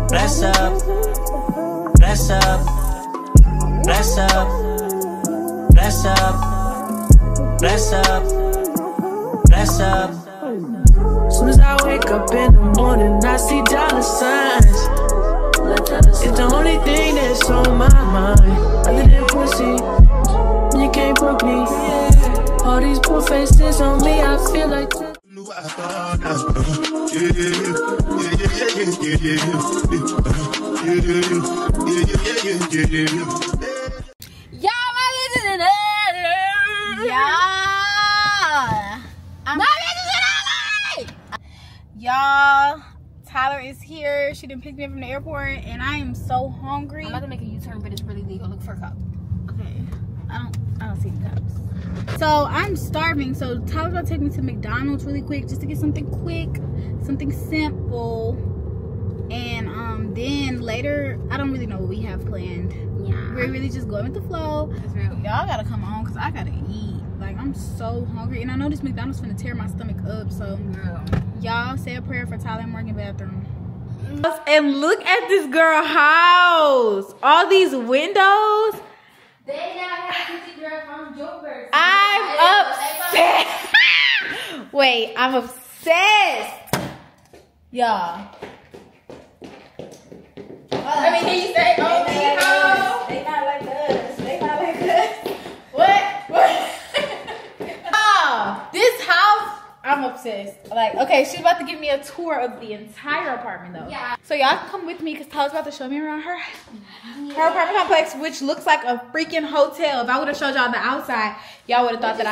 Bless up, bless up, bless up, bless up, bless up, bless up. Soon as I wake up in the morning, I see dollar signs. It's the only thing that's on my mind. Other than pussy, you can't broke me. All these poor faces on me, I feel like Y'all, Tyler is here. She didn't pick me up from the airport, and I am so hungry. I'm about to make a U-turn, but it's really legal. Look for a cup. Okay, I don't see the cups. So I'm starving. So Tyler's gonna take me to McDonald's really quick, just to get something quick, something simple, and then later I don't really know what we have planned. Yeah, we're really just going with the flow. Y'all gotta come on because I gotta eat. Like, I'm so hungry, and I know this McDonald's finna tear my stomach up. So y'all say a prayer for Tyler and Morgan bathroom. And look at this girl house. All these windows. They now have to girl from Joburg. I'm obsessed. Wait, I'm obsessed. Y'all. I mean, can you say, oh, They not like us. They not like us. What? Oh, this house, I'm obsessed. Like, okay, she's about to give me a tour of the entire apartment, though. Yeah. So y'all can come with me because Tyler's about to show me around her apartment complex, which looks like a freaking hotel. If I would have showed y'all the outside, y'all would have thought that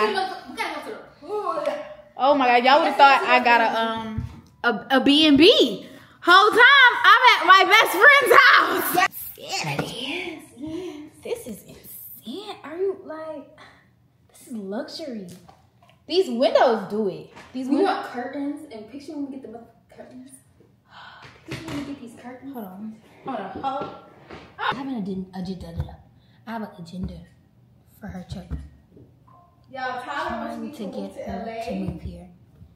oh my God, y'all would have thought I got a B&B. Whole time I'm at my best friend's house. Yes. This is insane. Are you like, this is luxury. These windows do it. These We want curtains, and picture when we get the curtains. Picture when we get these curtains. Hold on. Oh. I have an agenda for her trip. Y'all, Tyler wants me To get her to move here.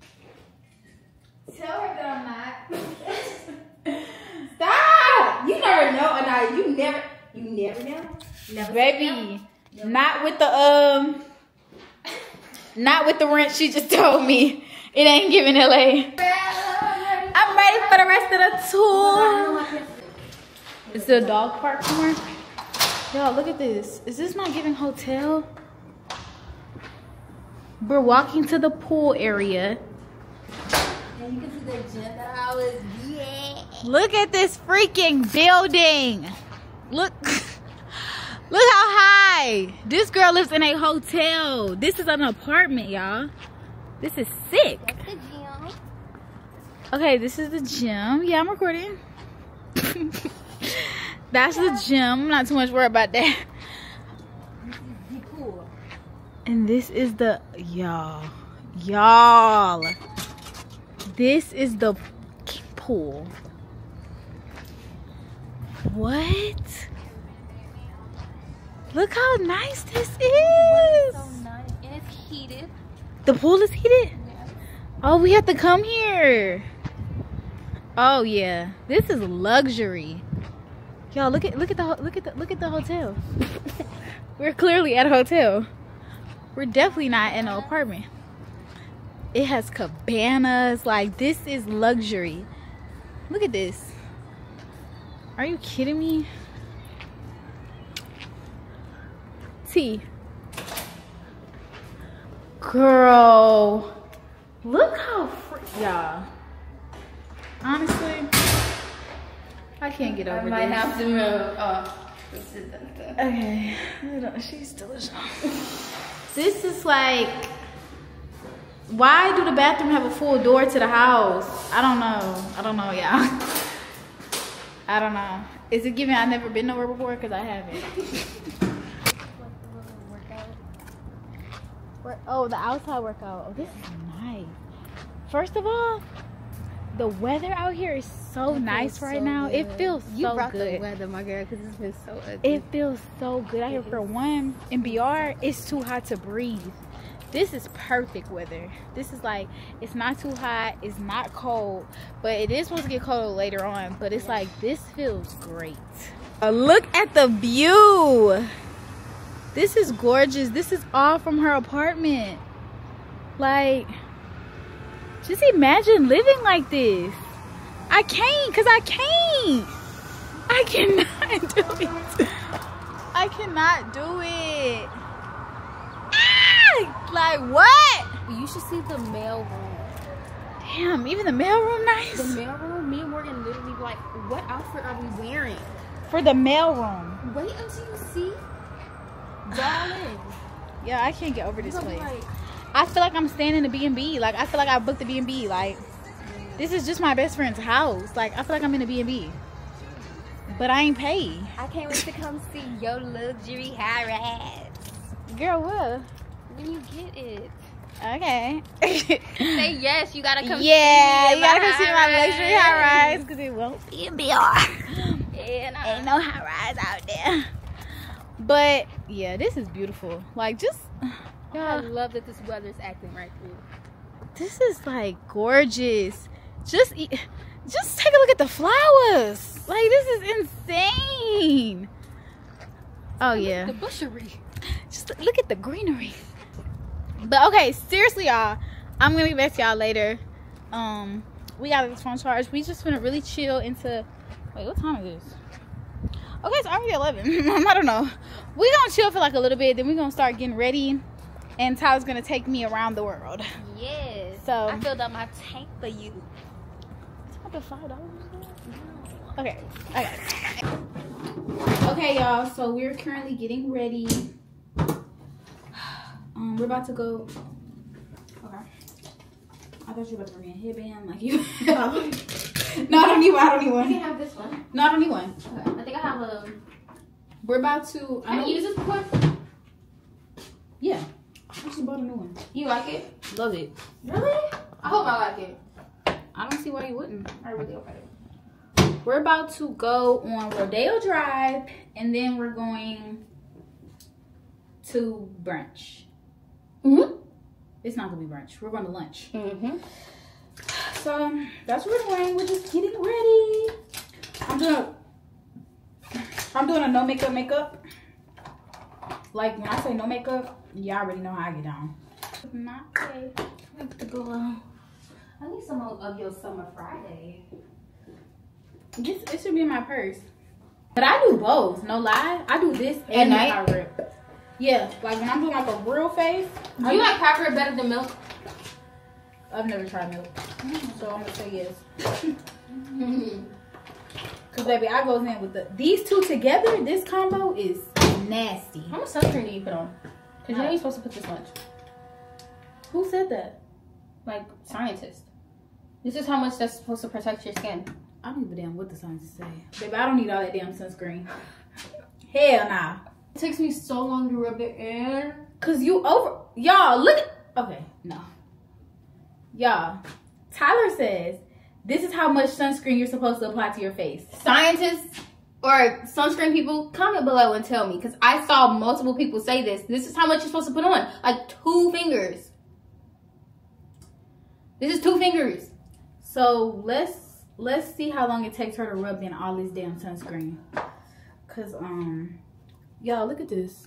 Tell her that I'm not. Stop! You never know, and you never know. Never baby, not with the rent she just told me. It ain't giving LA. I'm ready for the rest of the tour. Is there a dog park somewhere? Y'all, look at this. Is this not giving hotel? We're walking to the pool area. And you can see the gym that I was. Yeah. Look at this freaking building. Look how high. This girl lives in a hotel. This is an apartment, y'all. This is sick. That's the gym. Okay, this is the gym. Yeah, I'm recording. That's the gym. I'm not too much worried about that. This is the pool. And this is the y'all. This is the pool. What? Look how nice this is. So nice, and it's heated. The pool is heated? Oh, we have to come here. Oh yeah, this is luxury. Y'all, look at the hotel. We're clearly at a hotel. We're definitely not in an apartment. It has cabanas. Like, this is luxury. Look at this. Are you kidding me? T. Girl. Look how y'all. Honestly, I can't get over this. I might have to move. Oh, this is the. Okay. She's delicious. This is like, why do the bathroom have a full door to the house? I don't know, y'all. I don't know. Is it giving I've never been nowhere before? Because I haven't. Oh, the outside workout. Oh, this is nice. First of all, the weather out here is so nice right now. It feels so good. You brought the weather, my girl, because it's been so ugly. It feels so good out here. For one, in BR, it's too hot to breathe. This is perfect weather. This is like, it's not too hot, it's not cold, but it is supposed to get cold later on. But it's like, this feels great. Look at the view. This is gorgeous. This is all from her apartment. Like, just imagine living like this. I can't, because I can't. I cannot do it. I cannot do it. Ah! Like, what? You should see the mail room. Damn, even the mail room nice. The mail room, me and Morgan literally like, what outfit are we wearing? For the mail room. Wait until you see. Darling. Yeah, I can't get over this place. Like, I feel like I'm staying in the B&B. Like, I feel like I booked the B&B. Like, this is just my best friend's house. Like, I feel like I'm in a B&B. But I ain't paid. I can't wait to come see your luxury high-rise. Girl, what? When you get it. Okay. Say yes, you gotta come yeah, see me. you gotta come see my luxury high-rise. Because it won't be in BR. And Ain't no high-rise out there. But, yeah, this is beautiful. Like, just... I love that this weather's acting right through. This is like gorgeous. Just take a look at the flowers. Like, this is insane. Oh yeah. The bushery. Just look at the greenery. But okay, seriously, y'all. I'm gonna be back to y'all later. We got this phone charged. We just gonna really chill into. Wait, what time is this? Okay, it's already 11. I don't know. We gonna chill for like a little bit. Then we gonna start getting ready. And Tyler's gonna take me around the world. Yes. So I filled up my tank for you. What the $5? Okay, I got it. Okay, y'all. So we're currently getting ready. We're about to go. Okay. I thought you were about to bring me a headband, like you. No, I don't need one. I don't need You one. can have this one. No, I don't need one. Okay. I think I have a. We're about to. Can I use this before? Yeah. I just bought a new one. You like it? Love it. Really? I hope I like it. I don't see why you wouldn't. I really hope I do. We're about to go on Rodeo Drive, and then we're going to brunch. It's not gonna be brunch. We're going to lunch. So that's what we're doing. We're just getting ready. I'm doing a no makeup. Like, when I say no makeup, y'all already know how I get down. Not okay. I have to go out. I need some of your Summer Friday. It should be in my purse. But I do both. No lie. I do this and night? the powder rip. Yeah. Like, when I'm doing like a real face. Do you like powder better than milk? I've never tried milk. So I'm going to say yes. Because, baby, I goes in with these two together. This combo is nasty. How much sunscreen do you put on? Because you know you're supposed to put this much. Who said that? Like, scientists. This is how much that's supposed to protect your skin. I don't give a damn what the scientists say. Baby, I don't need all that damn sunscreen. Hell nah. It takes me so long to rub it in. Because y'all, look at... Okay, no. Y'all, Tyler says this is how much sunscreen you're supposed to apply to your face. Scientists or sunscreen people, comment below and tell me. Because I saw multiple people say this. This is how much you're supposed to put on. Like 2 fingers. This is 2 fingers. So let's see how long it takes her to rub in all this damn sunscreen. Cause y'all, look at this.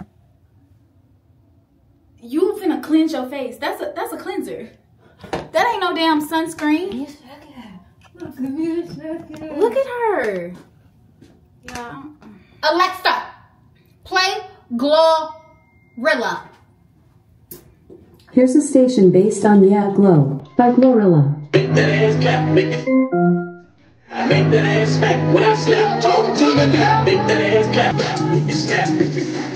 You finna cleanse your face. That's a cleanser. That ain't no damn sunscreen. Look at her. Yeah. Alexa, play Glorilla. Here's a station based on Yeah Glow by Glorilla. Make that ass clap, make that ass smack when I snap, talk to the clap, make that ass clap, make it snap.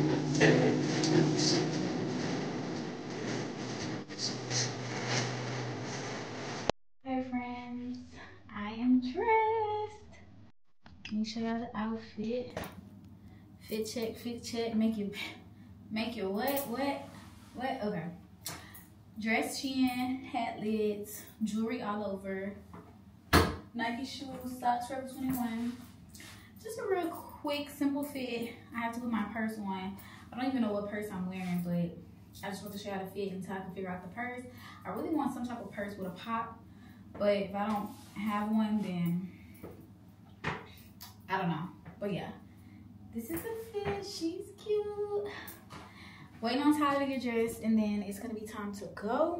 Hey friends, I am dressed. Let me show y'all the outfit. Fit check, make you what? Okay. Dress chin, hat lids, jewelry all over, Nike shoes, socks Forever 21. Just a real quick, simple fit. I have to put my purse on. I don't even know what purse I'm wearing, but I just want to show you how to fit until I can figure out the purse. I really want some type of purse with a pop, but if I don't have one, then I don't know. But yeah, this is the fit. She's cute. Waiting on Tyler to get dressed, and then it's gonna be time to go.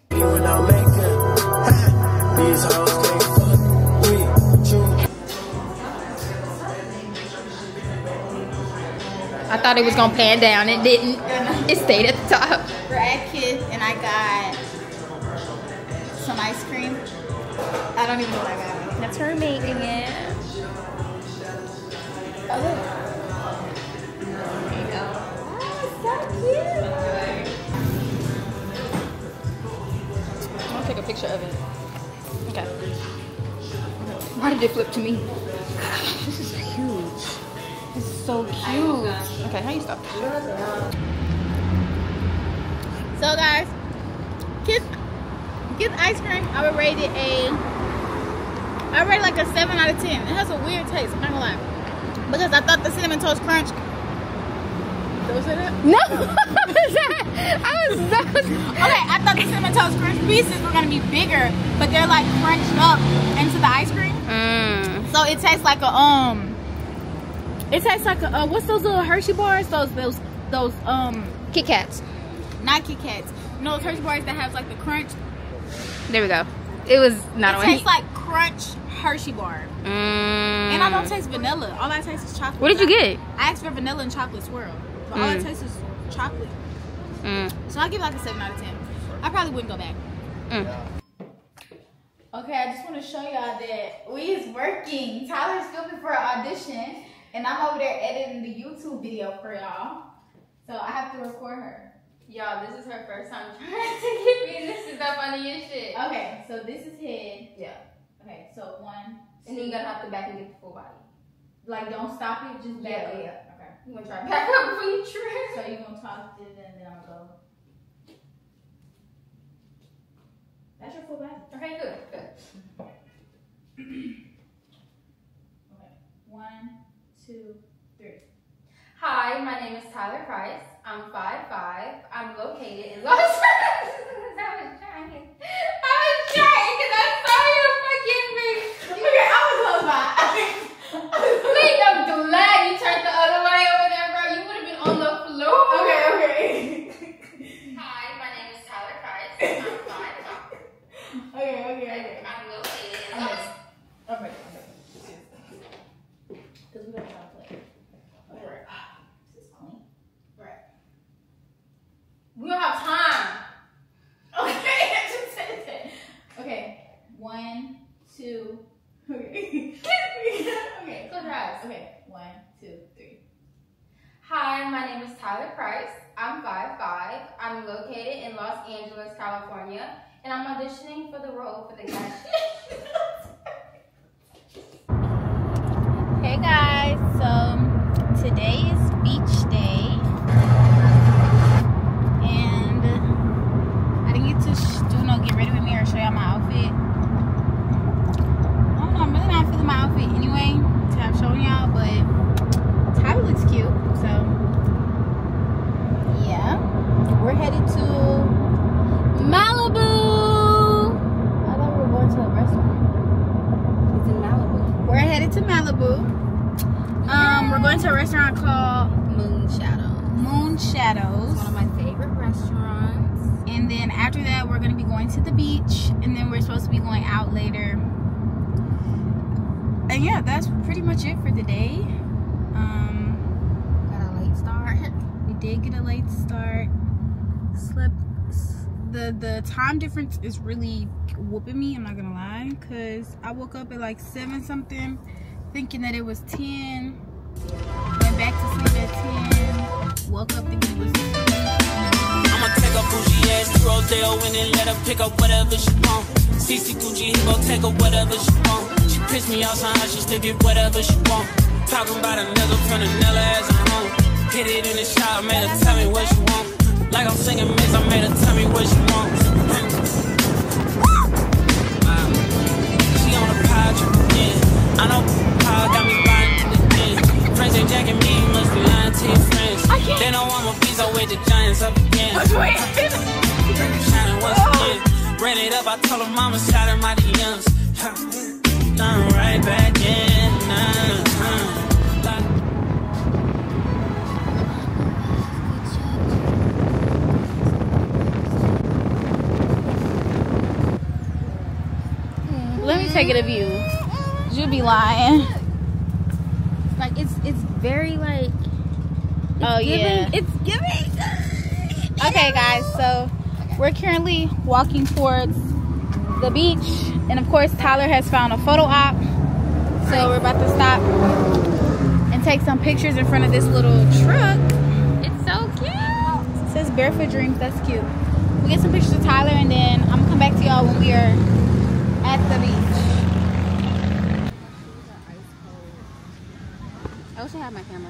I thought it was gonna pan down. It didn't. It stayed at the top. We're at Kids, and I got some ice cream. I don't even know what I got. That's her making it. Oh, look. There you go. So cute. I'll take a picture of it. Okay. Why did it flip to me? This is huge. It's so cute. Okay, how you stop this? So guys, Kids ice cream, I would rate it like a 7 out of 10. It has a weird taste, I'm not gonna lie. Because I thought the Cinnamon Toast Crunch. Did I say that? No! Okay, I thought the Cinnamon Toast Crunch pieces were gonna be bigger, but they're like crunched up into the ice cream. So it tastes like a what's those little Hershey bars? Those Kit Kats. not Kit Kats. You know those Hershey bars that have like the crunch? There we go. It was not It on. tastes like crunch Hershey bar. And I don't taste vanilla. All I taste is chocolate. What did you get? I asked for vanilla and chocolate swirl. But all I taste is chocolate. So I'll give it like a 7 out of 10. I probably wouldn't go back. Okay, I just want to show y'all that we is working. Tyler's filming for an audition, and I'm over there editing the YouTube video for y'all. So I have to record her. Y'all, this is her first time trying to get me, and this is the funniest shit. Okay, so this is head. Yeah. Okay, so 1, 2. And then you gotta have to back and get the full body. Like, don't stop it, just back up. Yeah. Okay. You wanna try to back up before you try? So you're gonna talk to them, and then I'll go. That's your full back. Okay, good. Okay. 1, 2, 3. Hi, my name is Tyler Price. I'm 5'5". I'm located in Los Angeles. I was trying because I saw you fucking big. Okay, I was close by. Please don't do that. You turned the other way over there, bro. You would have been on the floor. Okay. Hi, my name is Tyler Price. I'm 5'5". Okay. I'm located in Los Angeles. Okay. Because we don't try to play. Okay. This is clean. Right. We don't have time. Okay, I just said that. Okay. 1, 2. Okay. Okay. Close your eyes. Okay. 1, 2, 3. Hi, my name is Tyler Price. I'm 5'5". I'm located in Los Angeles, California, and I'm auditioning for the role for the guy. Hey guys, so today is beach day, and I didn't get to get ready with me or show y'all my outfit. I don't know, I'm really not feeling my outfit anyway to have shown y'all, but Tyler looks cute, so yeah. We're headed to Malibu. I thought we were going to a restaurant. It's in Malibu. We're headed to Malibu. We're going to a restaurant called Moon Shadows. One of my favorite restaurants. And then after that, we're going to be going to the beach. And then we're supposed to be going out later. And yeah, that's pretty much it for the day. Got a late start. We did get a late start. Slept. The time difference is really whooping me, I'm not gonna lie, because I woke up at like 7 something thinking that it was 10, went back to sleep at 10, woke up thinking it was 2. I'ma take a bougie ass to Rodeo and then let her pick up whatever she want. CC Gucci, he gon' take her whatever she want. She pissed me off somehow, she still get whatever she want. Talking about a nigga from the Nella as a home. Hit it in the shop, made her tell me what she want. Like I'm singing mix, I made her tell me what she want. She on a pile again. I know Paul got me buying again. Friends ain't jacking me, you must be lying to your friends. They know I'm a beast, I wear the Giants up again. taking a view. You be lying. Like it's very like. Oh yeah. It's giving. Okay, guys. So we're currently walking towards the beach, and of course Tyler has found a photo op. So we're about to stop and take some pictures in front of this little truck. It's so cute. It says Barefoot Dreams. That's cute. We'll get some pictures of Tyler, and then I'm gonna come back to y'all when we are at the beach. I also have my camera.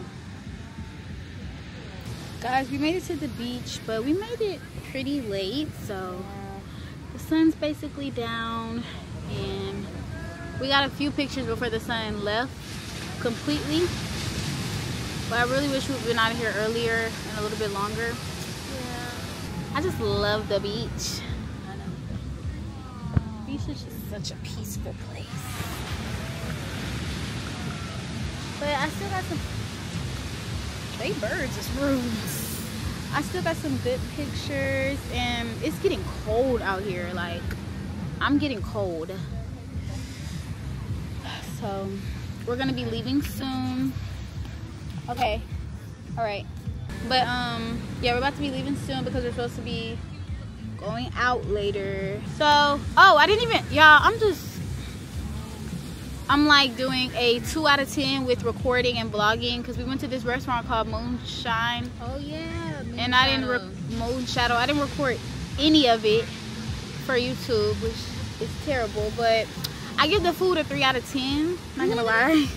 Guys, we made it to the beach, but we made it pretty late, so the sun's basically down, and we got a few pictures before the sun left completely. But I really wish we'd been out of here earlier and a little bit longer. Yeah. I just love the beach. I know. The beach is just such a peaceful place. But I still got some. They birds is rude. I still got some good pictures, and it's getting cold out here. Like, I'm getting cold. So we're gonna be leaving soon. Okay, all right. But yeah, we're about to be leaving soon because we're supposed to be going out later. So oh, I didn't even, y'all, I'm like doing a 2 out of 10 with recording and vlogging because we went to this restaurant called Moonshine. Oh yeah. And I didn't Moonshadow. I didn't record any of it for YouTube, which is terrible. But I give the food a 3 out of 10. Not gonna lie.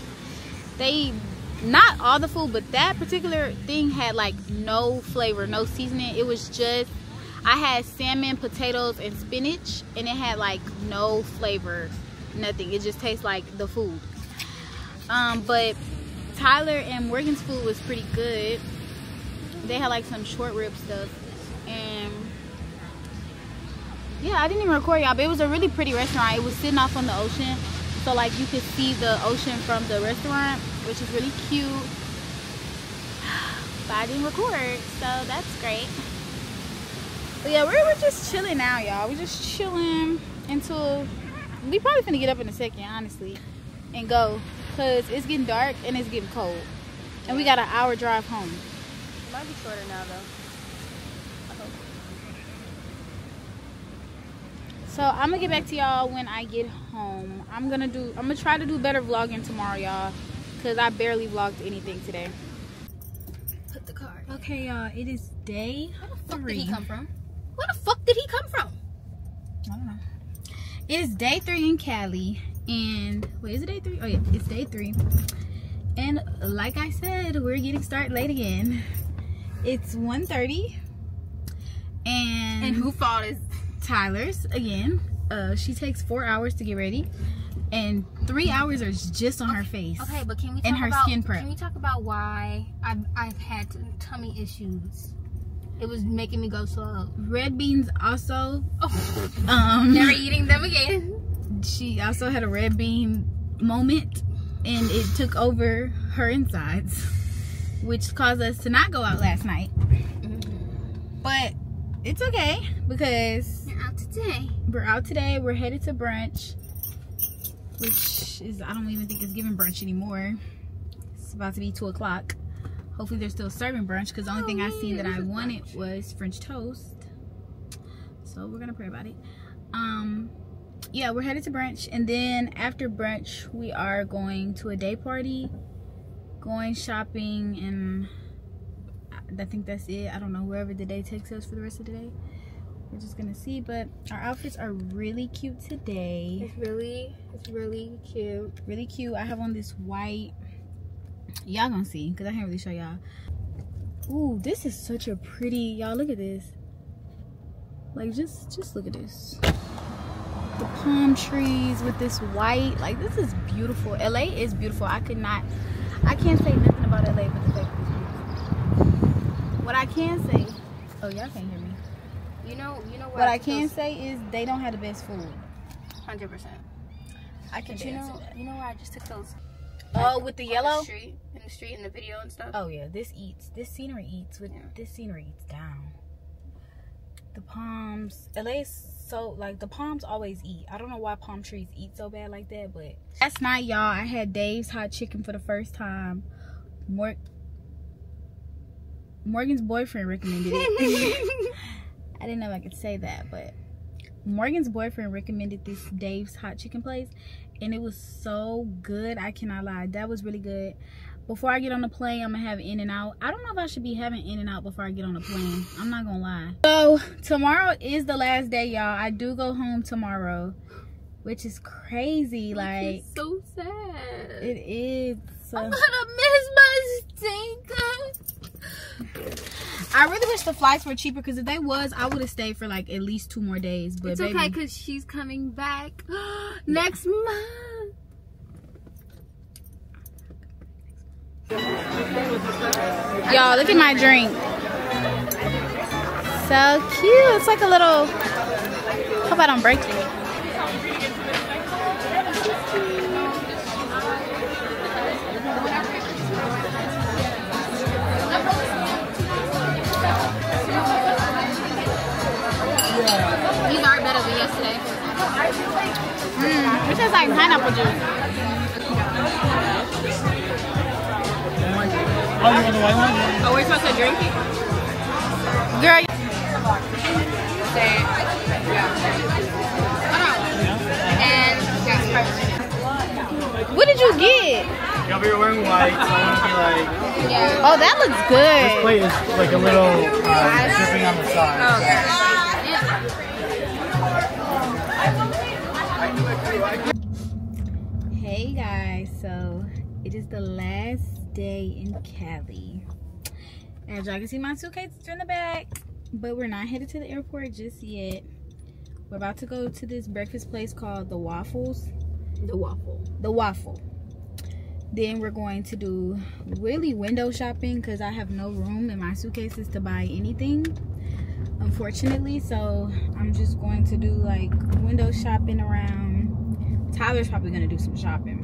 Not all the food, but that particular thing had like no flavor, no seasoning. It was just, I had salmon, potatoes, and spinach, and it had like no flavor. Nothing. It just tastes like the food. But Tyler and Morgan's food was pretty good. They had like some short rib stuff, and yeah, I didn't even record y'all, but it was a really pretty restaurant. It was sitting off on the ocean, so like you could see the ocean from the restaurant, which is really cute. But I didn't record, so that's great. But yeah, we're just chilling now, y'all. We're just chilling until we probably finna get up in a second, honestly, and go, cause it's getting dark and it's getting cold, and we got an hour drive home. It might be shorter now though. So I'm gonna get back to y'all when I get home. I'm gonna try to do better vlogging tomorrow, y'all, cause I barely vlogged anything today. Put the card. Okay, y'all, it is day 3. Where did he come from? Where the fuck did he come from? I don't know. It is day 3 in Cali, and wait, is it day 3? Oh yeah, it's day 3. And like I said, we're getting started late again. It's 1:30, and who fault is Tyler's again. She takes 4 hours to get ready, and 3 hours are just on her face. Okay, but can we talk and her about skin prep? Can we talk about why I've had tummy issues? It was making me go slow. Red beans also. Never eating them again. She also had a red bean moment, and it took over her insides, which caused us to not go out last night. But it's okay because We're out today. We're out today. We're headed to brunch, which is, I don't even think it's giving brunch anymore. It's about to be 2 o'clock. Hopefully they're still serving brunch, because the only thing I seen that I wanted was French toast. So we're gonna pray about it. Yeah, we're headed to brunch, and then after brunch we are going to a day party, going shopping, and I think that's it. I don't know, wherever the day takes us for the rest of the day. We're just gonna see, but our outfits are really cute today. It's really cute. Really cute. I have on this white, y'all gonna see because I can't really show y'all. Ooh, this is such a pretty, y'all look at this. Like just look at this. The palm trees with this white, like this is beautiful. LA is beautiful. I can't say nothing about LA but the fact that it's beautiful. What I can say, oh y'all can't hear me. You know what I can say is they don't have the best food. 100%. I can say that. You know where I just took those? Oh, with the yellow? In the street, in the video and stuff. Oh yeah, this scenery eats down. The palms. LA is so like the palms always eat. I don't know why palm trees eat so bad like that, but last night, y'all, I had Dave's hot chicken for the first time. Morgan's boyfriend recommended it. I didn't know I could say that, but Morgan's boyfriend recommended this Dave's hot chicken place, and it was so good. I cannot lie, that was really good. Before I get on the plane, I'm gonna have In-N-Out. I don't know if I should be having In-N-Out before I get on the plane. I'm not gonna lie. So tomorrow is the last day, y'all. I do go home tomorrow, which is crazy. Like, it's so sad. It is. I'm gonna miss my stinker. I really wish the flights were cheaper, because if they was, I would have stayed for like at least 2 more days. But it's okay, because she's coming back next month. Y'all, look at my drink. So cute. It's like a little, hope I don't break it. These are better than yesterday. It tastes like pineapple juice. Oh, you want the white one? Oh, we're supposed to drink it? Girl. And what did you get? Yeah, we were wearing white, so I want to be like... Yeah. Oh, that looks good. This plate is like a little dripping on the side. Hey guys, so it is the last day in Cali. As y'all can see, my suitcase is in the back, but we're not headed to the airport just yet. We're about to go to this breakfast place called The Waffles. The Waffle. Then we're going to do really window shopping, because I have no room in my suitcases to buy anything, unfortunately. So I'm just going to do like window shopping around. Tyler's probably gonna do some shopping.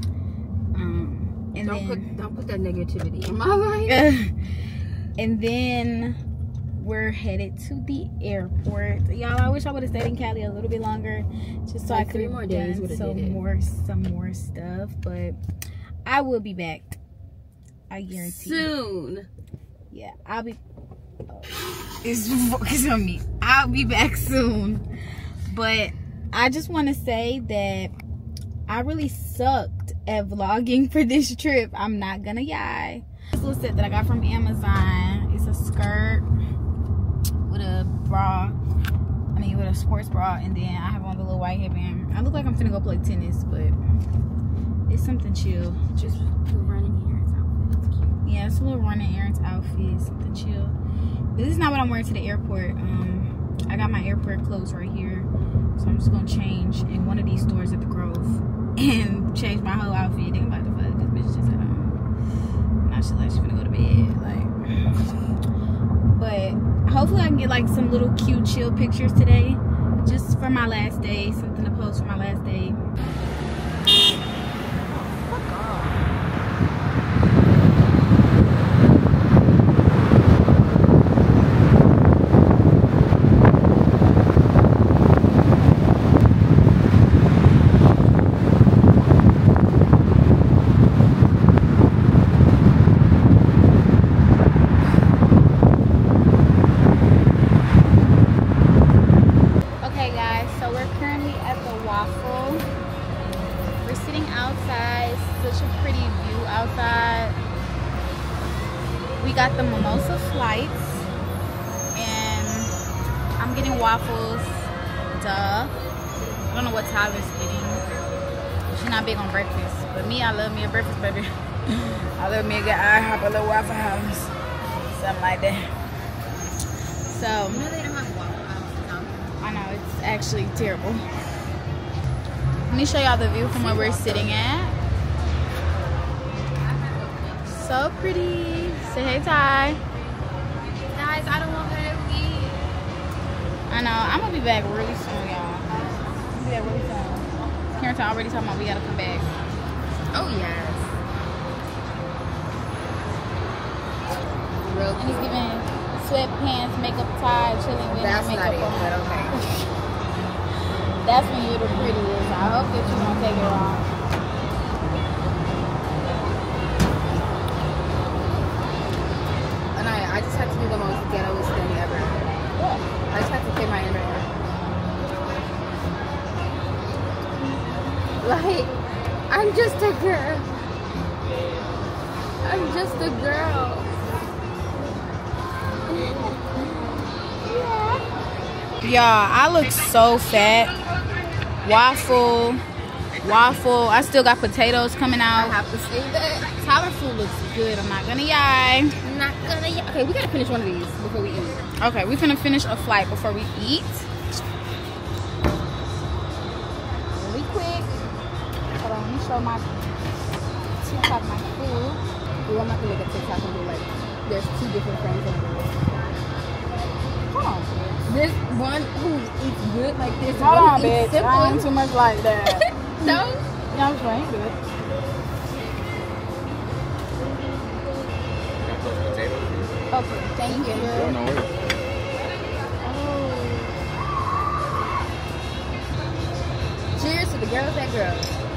And don't put that negativity in my life. And then we're headed to the airport. Y'all, I wish I would have stayed in Cali a little bit longer, just so I could have done some more stuff. But I will be back, I guarantee. Soon. Yeah, I'll be. It's focused on me. I'll be back soon. But I just want to say that I really sucked at vlogging for this trip. I'm not gonna lie. This little set that I got from Amazon. It's a skirt with a bra. I mean, with a sports bra, and then I have on the little white headband. I look like I'm finna go play tennis, but it's something chill. Just running errands outfit. It's cute. Yeah, it's a little running errands outfit, something chill. But this is not what I'm wearing to the airport. I got my airport clothes right here, so I'm just gonna change in one of these stores at the Grove and change my whole outfit. Think about the fuck, this bitch just at home. Now she's like, she's gonna go to bed, like. But hopefully I can get like some little cute chill pictures today, just for my last day, something to post for my last day. We got the mimosa flights, and I'm getting waffles. Duh. I don't know what Tyler's getting. She's not big on breakfast, but me, I love me a breakfast, baby. I love me a good IHOP, a little Waffle House, something like that. So You know they don't have Waffle House. I know, it's actually terrible. Let me show y'all the view from where we're sitting at. So pretty. Say hey, Ty. Guys, I don't want her to leave. I know. I'm gonna be back really soon, y'all. I'm gonna be back really soon. Karen already talking about we gotta come back. Oh yes. Real And he's giving sweatpants, makeup tie, chilling with That's makeup not it, on. but okay. That's when you're the prettiest. I hope that you don't take it wrong. And I just had to do the most ghettoest thing ever. What? I just had to pay my internet. Like, I'm just a girl. I'm just a girl. Y'all, I look so fat. Waffle. I still got potatoes coming out. I have to say that. Tyler food looks good. I'm not gonna lie. Okay, we gotta finish one of these before we eat. Okay, we're gonna finish a flight before we eat. Really quick. Hold on, let me show my TikTok, my food. Ooh, I'm not gonna make a TikTok and do like, there's 2 different frames on it. Hold on. This one who eats good like this. Hold one on, who eats bitch. simple. I ain't too much like that. No? Yeah, I'm fine. Good. Okay, thank you. Oh, no worries. Cheers to the girls that grow.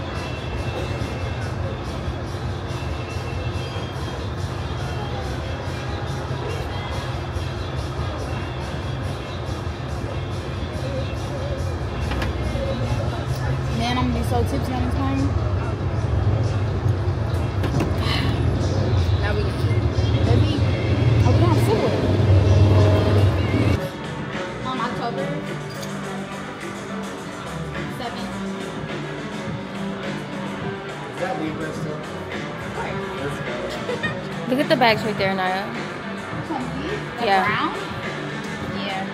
Man, I'm gonna be so tipsy on this plane. Now we can eat. Baby, oh, we don't have food. October 7th. Is that Libra still? Look at the bags right there, Naya. The Yeah. brown? Yeah.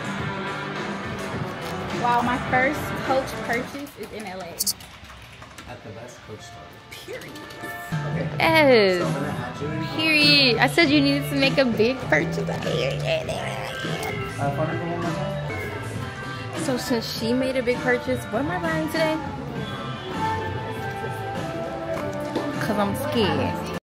Wow, my first Coach purchase is in LA. At the best Coach store. Period. Yes. I'm gonna add you in. Period. I said you needed to make a big purchase. Phone number one more time. So since she made a big purchase, what am I buying today? Cause I'm scared.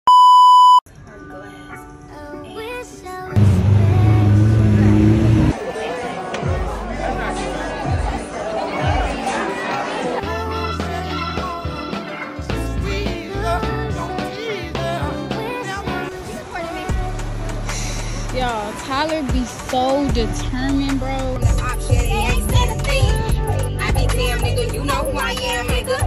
Y'all, Tyler be so determined, bro. I be damn nigga, you know who I am, nigga.